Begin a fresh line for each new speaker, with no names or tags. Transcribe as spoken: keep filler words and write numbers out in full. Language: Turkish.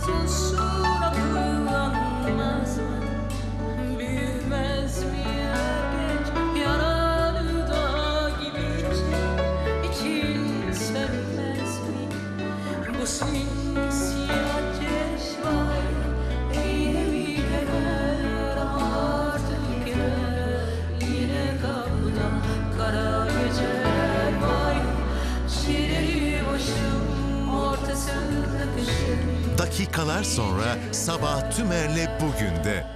tutulsun akıllanmaz mı? Büyümez mi yer geç yaralı dağ gibi için, için sönmez mi? Bu simsiyah çeşme yine bir gelir artık gelir yine kapıda kara geceler var. Şiiri başım ortasında kışın.
Dakikalar sonra Sabah Tümer'le Bugün'de.